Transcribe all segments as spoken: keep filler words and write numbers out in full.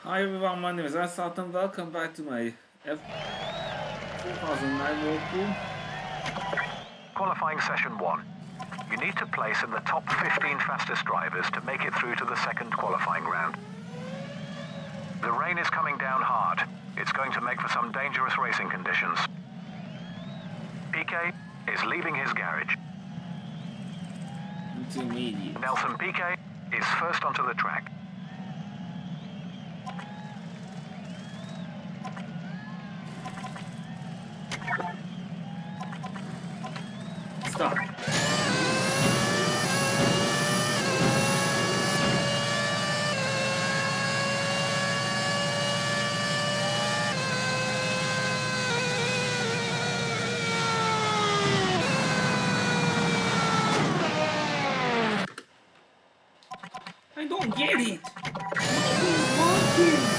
Hi everyone, my name is Asat and welcome back to my F two thousand nine walkthrough. Qualifying session one. You need to place in the top fifteen fastest drivers to make it through to the second qualifying round. The rain is coming down hard. It's going to make for some dangerous racing conditions. Piquet is leaving his garage. Intermediate. Nelson Piquet is first onto the track. Stop. I don't get it. What is working?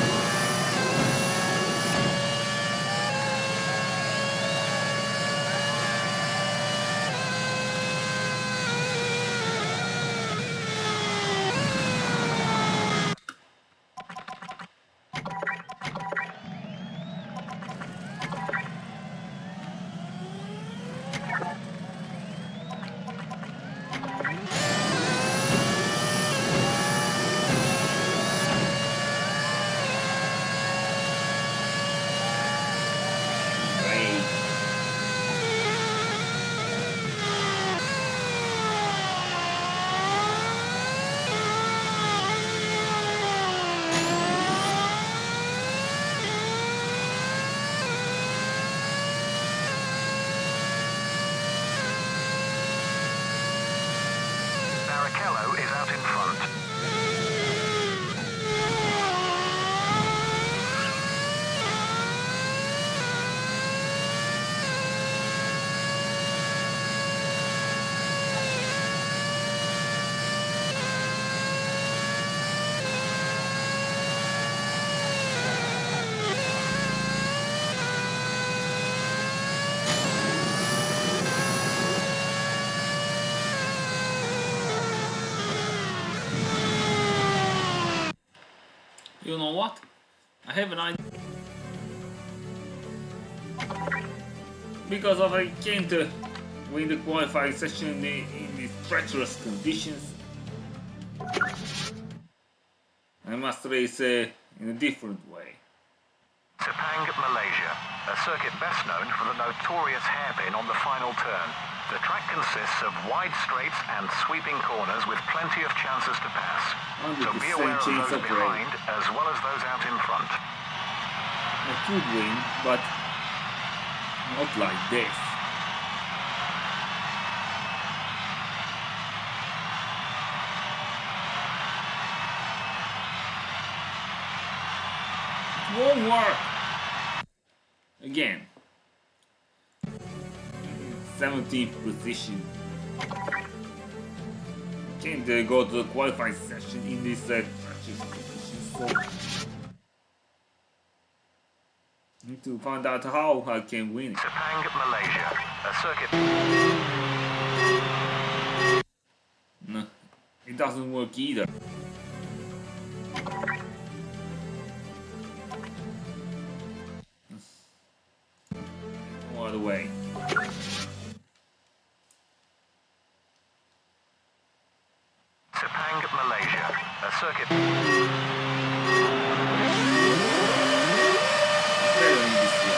Barrichello is out in front. You know what? I have an idea. Because of I can't uh, win the qualifying session in, the, in these treacherous conditions, I must race uh, in a different way. Sepang, Malaysia, a circuit best known for the notorious hairpin on the final turn. The track consists of wide straights and sweeping corners with plenty of chances to pass. So be aware of those behind as well as those out in front. I could win, but not like this. It won't work! Again. seventeenth position. Can't uh, go to the qualifying session in this uh, so need to find out how I can win it. Sepang, Malaysia, a circuit. No, it doesn't work either. No other way. Sepang, Malaysia, a circuit. Better in this way.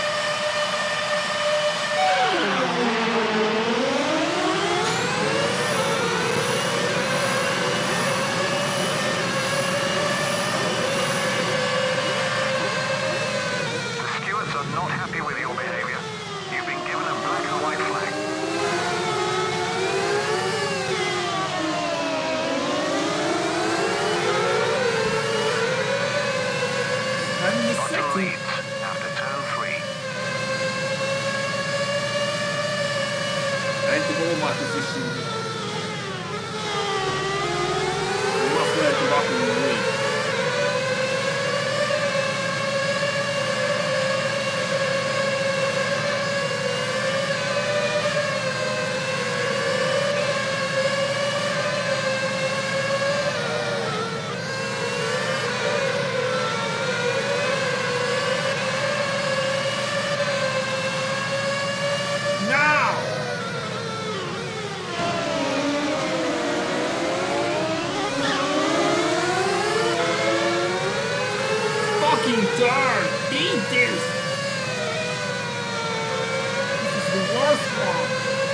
The stewards are not happy with your behavior. You've been given a black and white flag. fucking turn! Beat this! This is the worst one!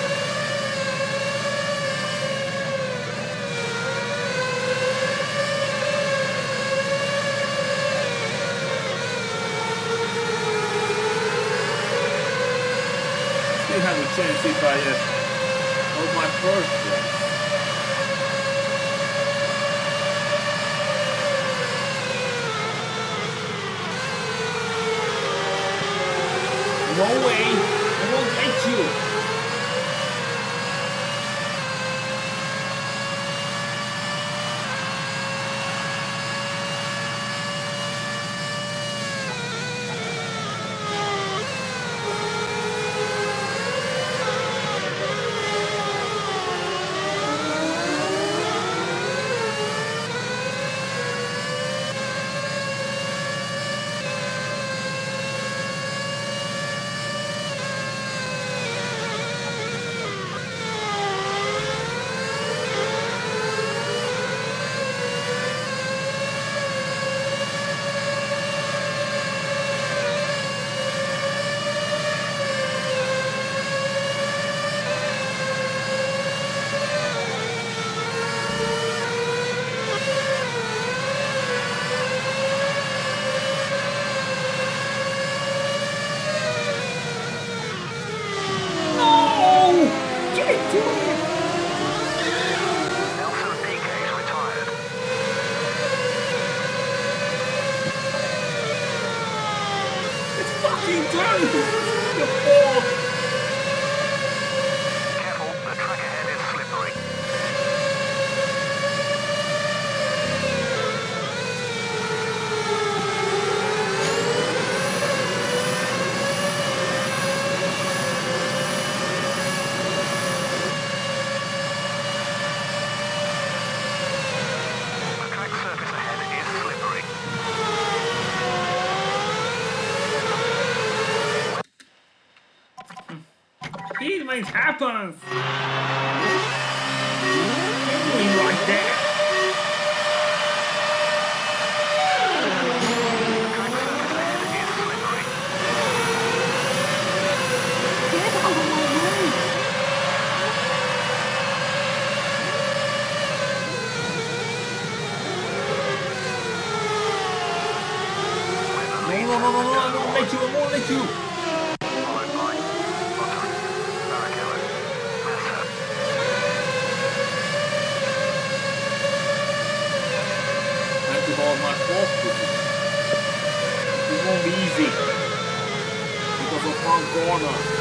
Still have a chance if I uh, hold my first place. No way! I won't let you! It happens! Doing like that! Get out of my way! No, no, no, no, no, I won't let you, I won't let you! Hold my fourth position. It won't be easy because of front corner.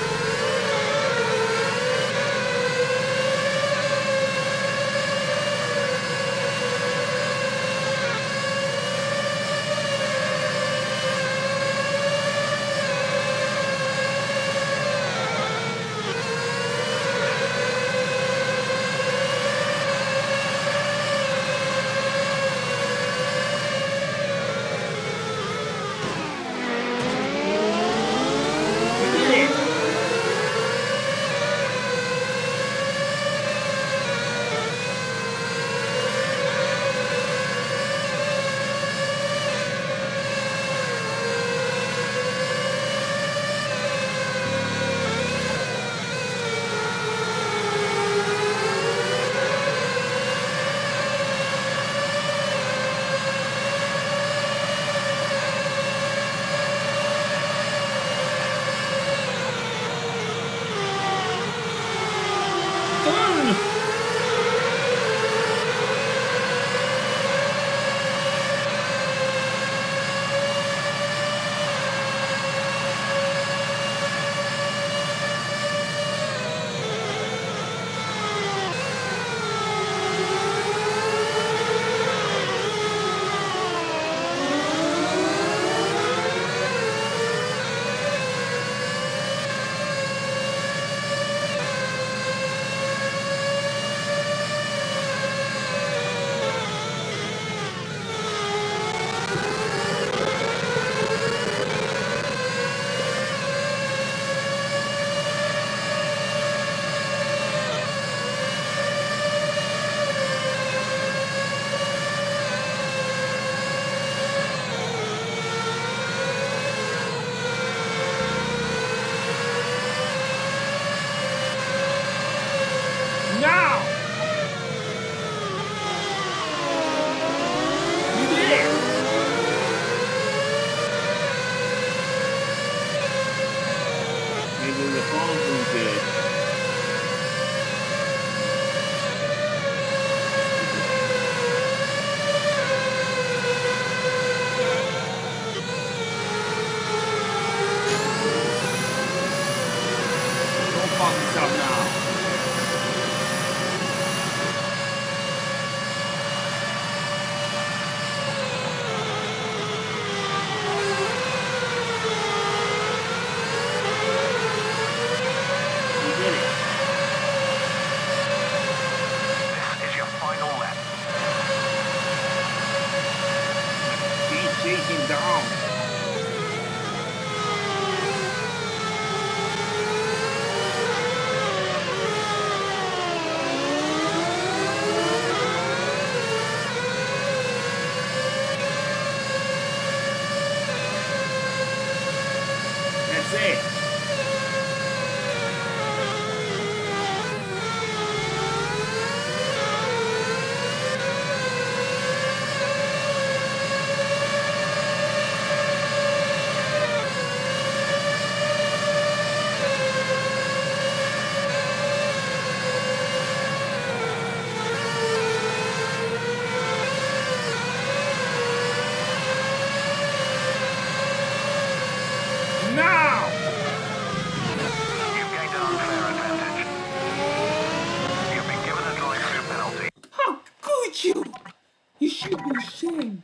you? You should be ashamed.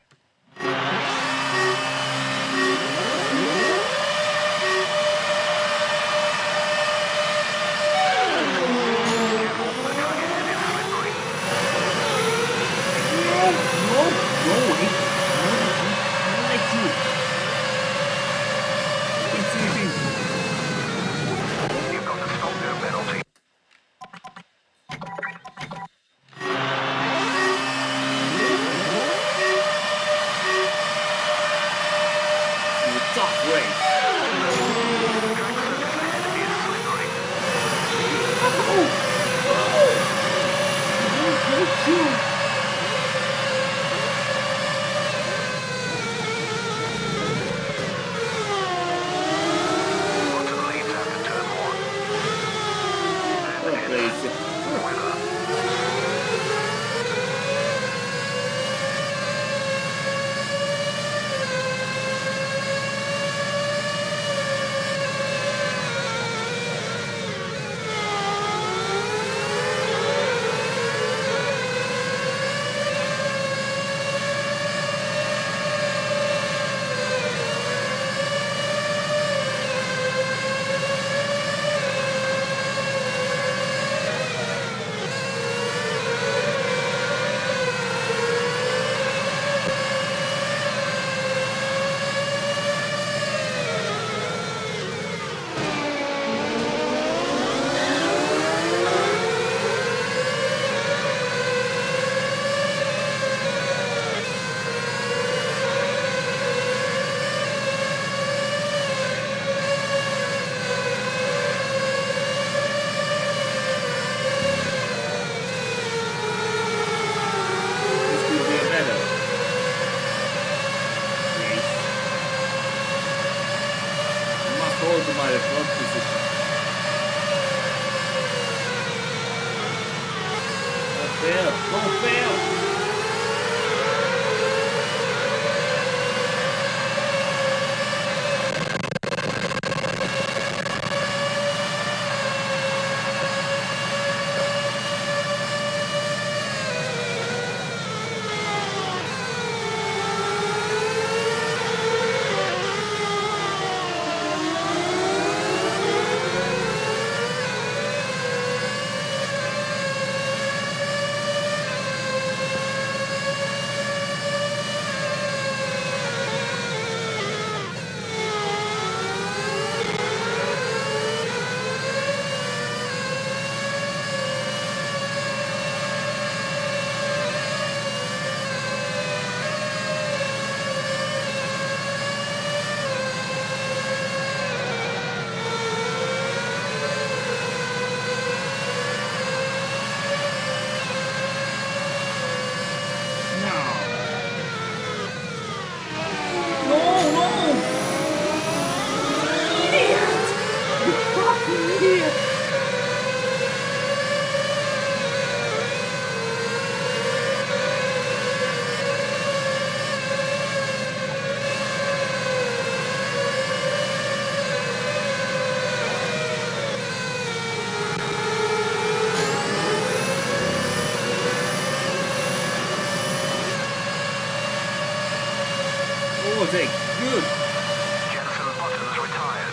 Was it good? Jensen Button's retired.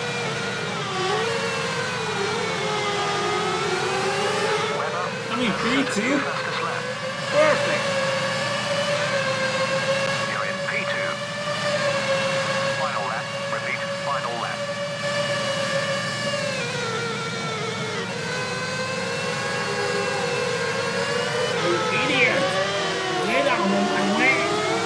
Weather. I mean, P two. Perfect. You're in P two. Final lap. Repeat. Final lap. You idiot! Get out of my way!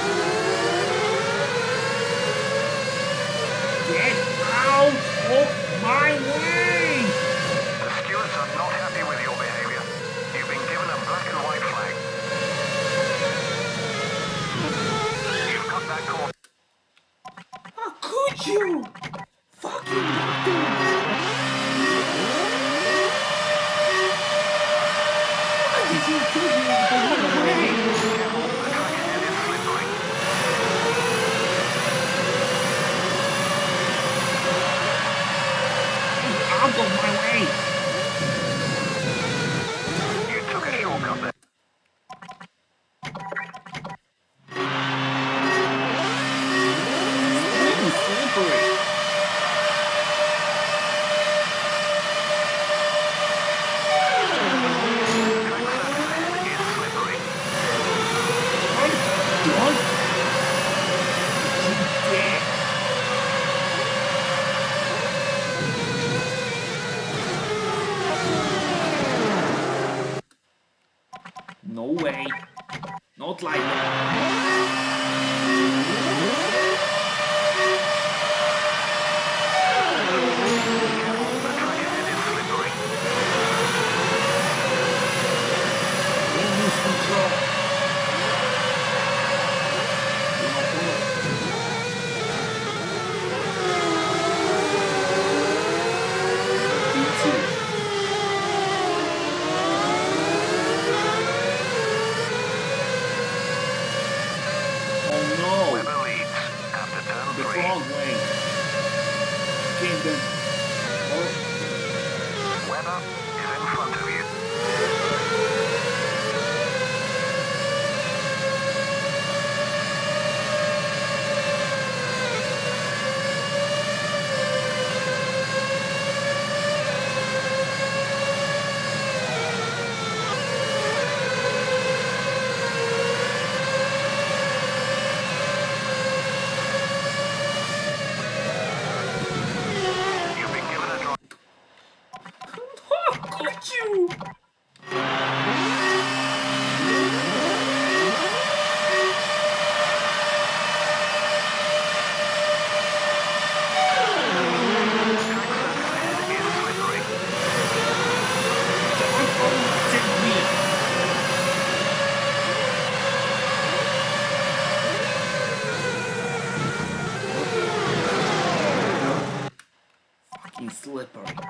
Get out of my way! The stewards are not happy with your behavior. You've been given a black and white flag. You've cut that corner. How could you? Fucking nothing! Why did you do me the way? Careful, the track ahead is slippery. Out of my way! You took a shortcut there. Not like that. The track ahead is slippery. Don't lose control. Slippery.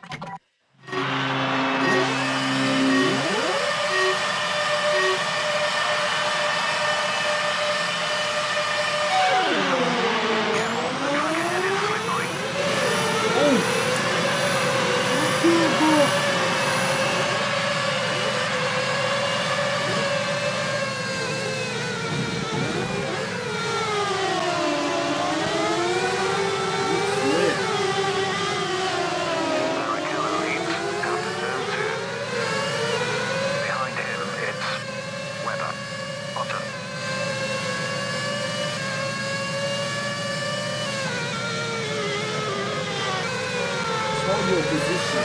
Your position.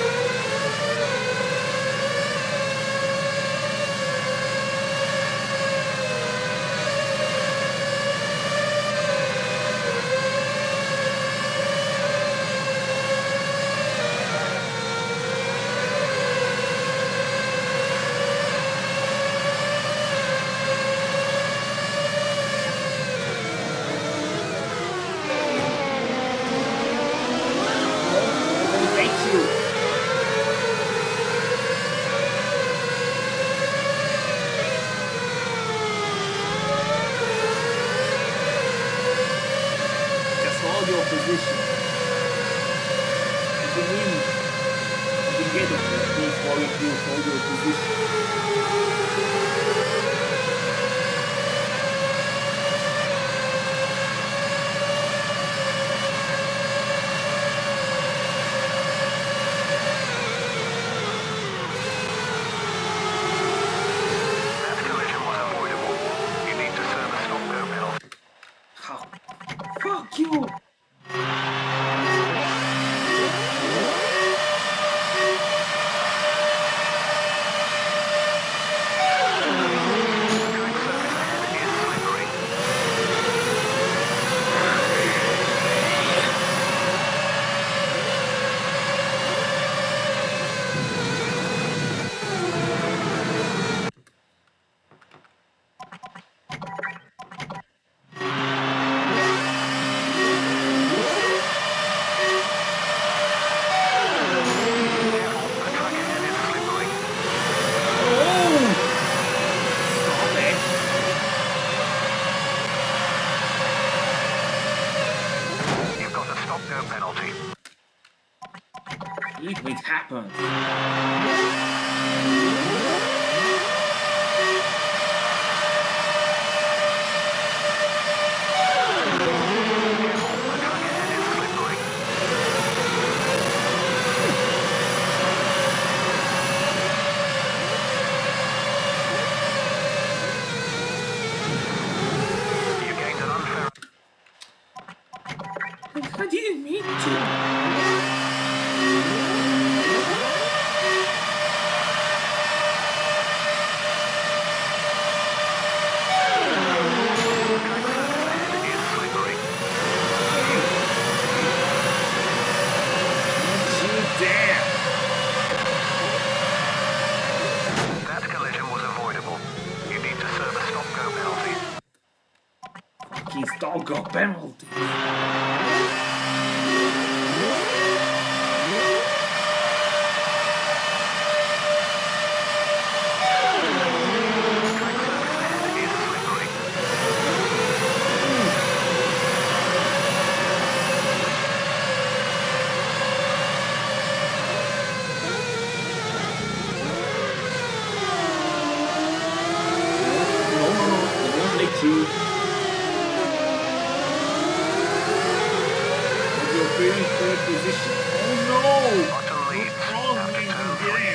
Your position. If you win, you can get it before you do hold your position. That collision was avoidable. You need to serve a stop-go penalty. How? Fuck you! Penalty. If it happens. I didn't mean to. making stalker penalties. Position. Oh no! Button leads after turn three.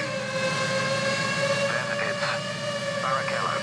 Then it's Barrichello.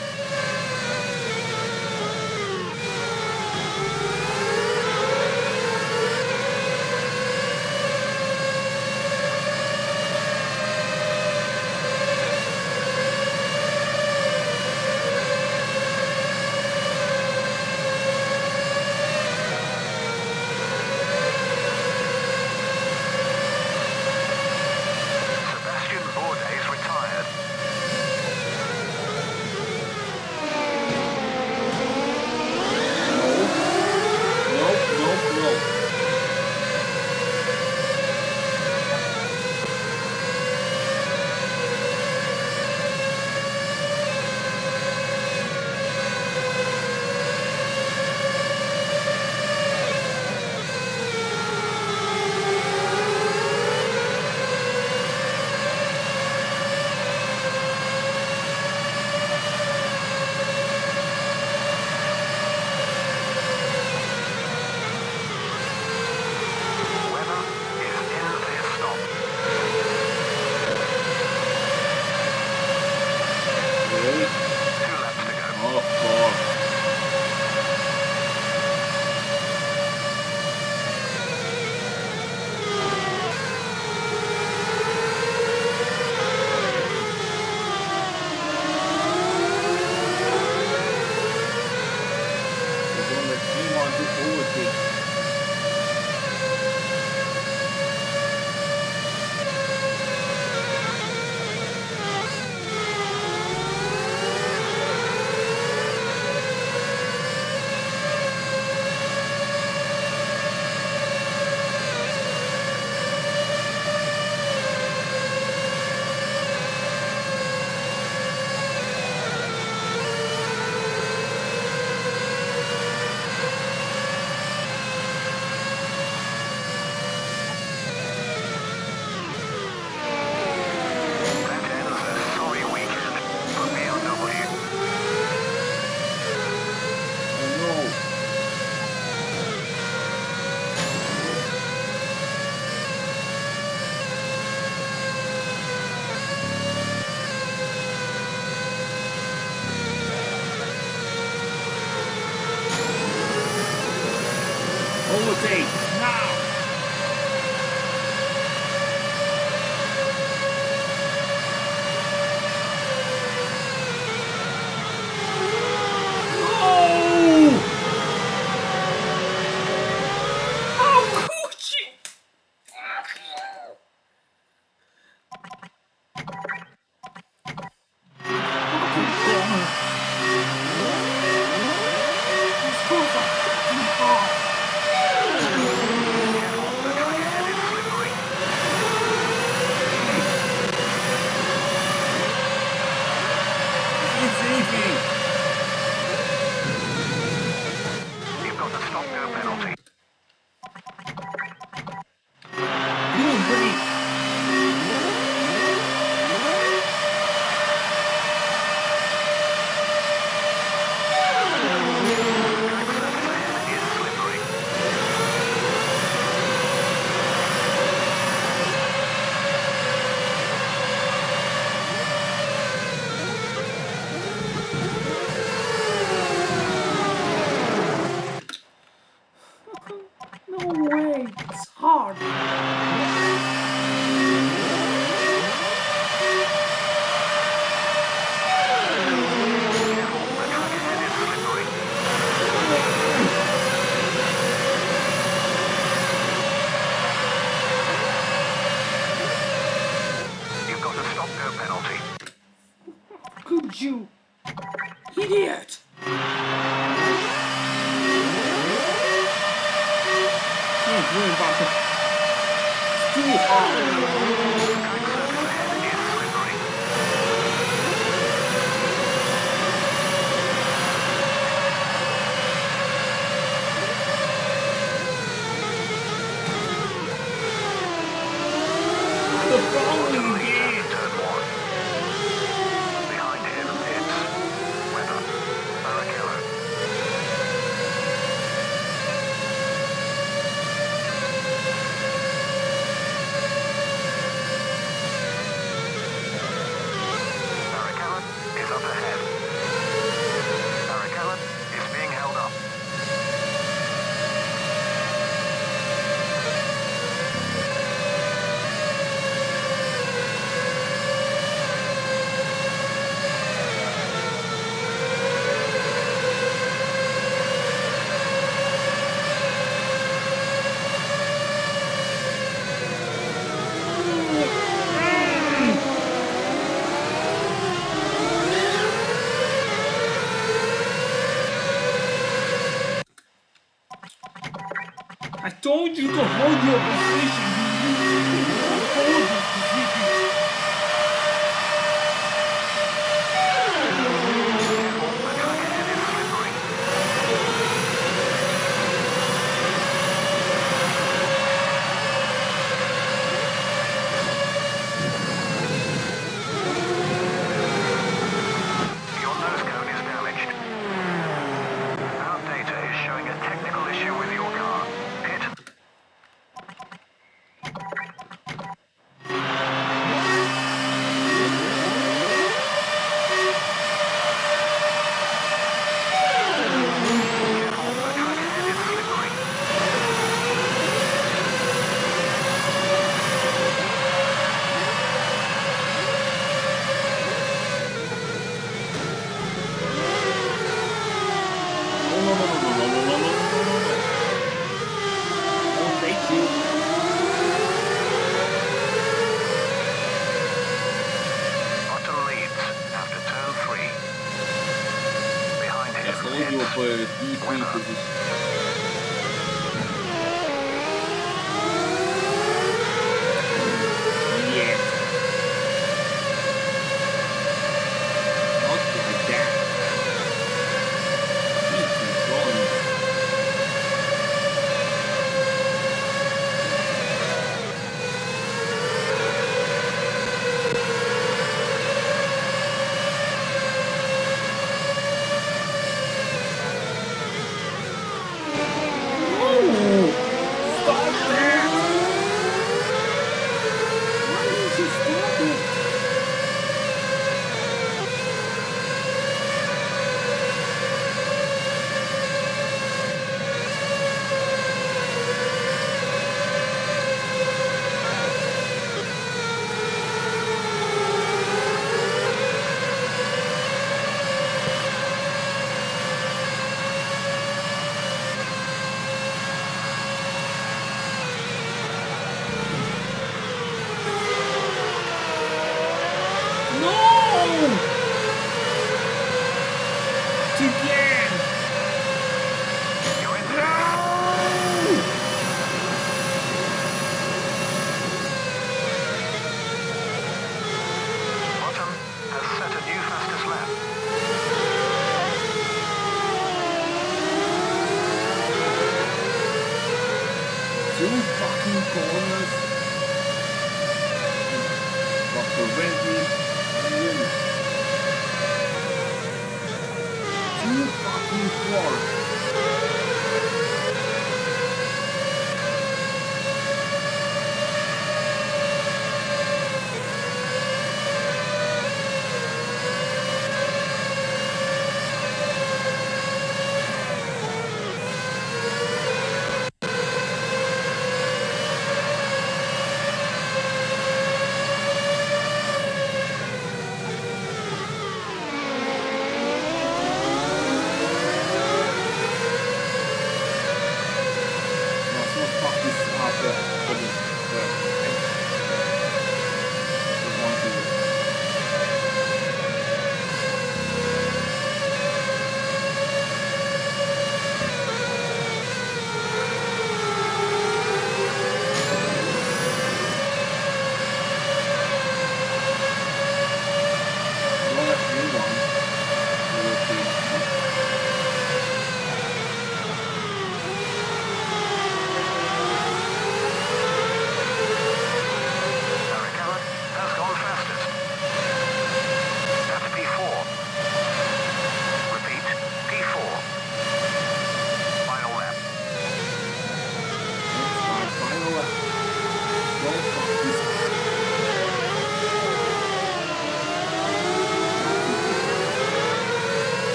Overtake now! Oh! How could you? You've got the stop-go penalty. Green break. No way, it's hard. You've got a stop-go penalty. Could you? Idiot! going back. It's too hard. The following game. Behind him, it's Weber, Barrichello. Barrichello is up ahead. Barrichello is being held up. I told you to hold your position. I told you position. Your nose cone is damaged. Our data is showing a technical issue with your car. Hit. No, no, no, no, no, no, no, no, no, no, no, no. Oh, thank you. Button leads after turn three. Behind I him, told you it's for D three Weber. position. Yes. Not like that. He's controlling. Oh! Stop that! Why did you stop it? No! Again! You're in No! Bottom has set a new fastest lap. Two fucking corners. But prevent me from winning. Two fucking fours.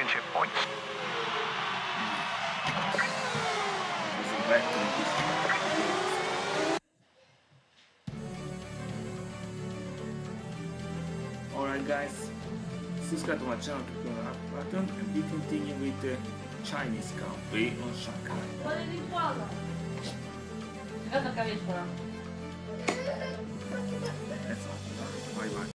championship points. Alright guys, subscribe to my channel to turn on the button and we continue with the Chinese Grand Prix on Shanghai. Secondo capisco. That's all. Bye bye.